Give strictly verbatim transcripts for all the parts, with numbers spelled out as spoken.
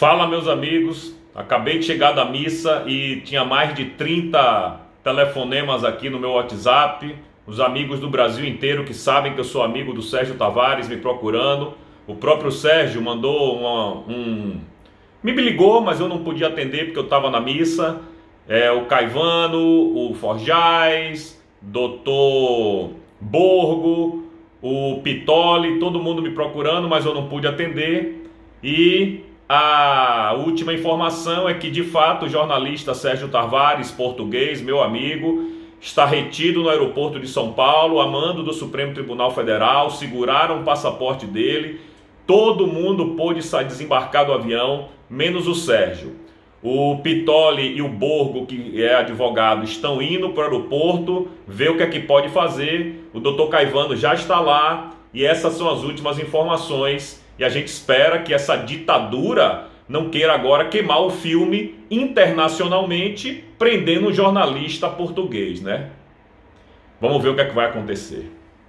Fala, meus amigos, acabei de chegar da missa e tinha mais de trinta telefonemas aqui no meu WhatsApp, os amigos do Brasil inteiro que sabem que eu sou amigo do Sérgio Tavares me procurando. O próprio Sérgio mandou uma, um... me ligou, mas eu não podia atender porque eu estava na missa. É, o Caivano, o Forjaz, doutor Borgo, o Pitoli, todo mundo me procurando, mas eu não pude atender. E a última informação é que, de fato, o jornalista Sérgio Tavares, português, meu amigo, está retido no aeroporto de São Paulo, a mando do Supremo Tribunal Federal. Seguraram o passaporte dele. Todo mundo pôde sair, desembarcar do avião, menos o Sérgio. O Pitoli e o Borgo, que é advogado, estão indo para o aeroporto ver o que é que pode fazer. O doutor Caivano já está lá e essas são as últimas informações. E a gente espera que essa ditadura não queira agora queimar o filme internacionalmente, prendendo um jornalista português, né? Vamos ver o que é que vai acontecer.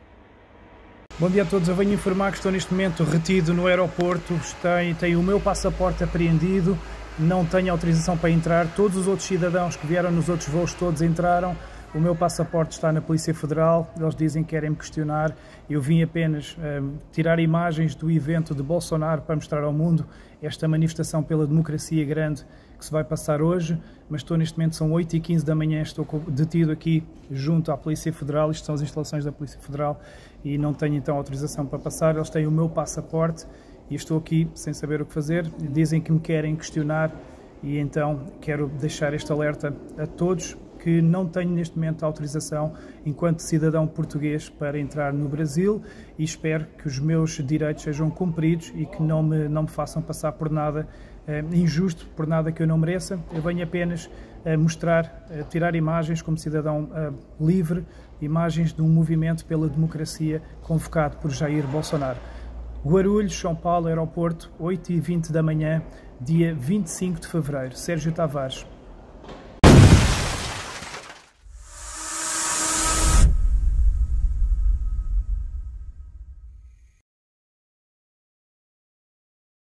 Bom dia a todos, eu venho informar que estou neste momento retido no aeroporto, tenho, tenho o meu passaporte apreendido, não tenho autorização para entrar, todos os outros cidadãos que vieram nos outros voos todos entraram, o meu passaporte está na Polícia Federal, eles dizem que querem me questionar, eu vim apenas um, tirar imagens do evento de Bolsonaro para mostrar ao mundo esta manifestação pela democracia grande que se vai passar hoje, mas estou neste momento, são oito e quinze da manhã, estou detido aqui junto à Polícia Federal, isto são as instalações da Polícia Federal e não tenho então autorização para passar, eles têm o meu passaporte e estou aqui sem saber o que fazer, dizem que me querem questionar e então quero deixar este alerta a todos que não tenho neste momento autorização enquanto cidadão português para entrar no Brasil e espero que os meus direitos sejam cumpridos e que não me, não me façam passar por nada eh, injusto, por nada que eu não mereça. Eu venho apenas eh, mostrar, eh, tirar imagens como cidadão eh, livre, imagens de um movimento pela democracia convocado por Jair Bolsonaro. Guarulhos, São Paulo, aeroporto, oito e vinte da manhã, dia vinte e cinco de fevereiro. Sérgio Tavares.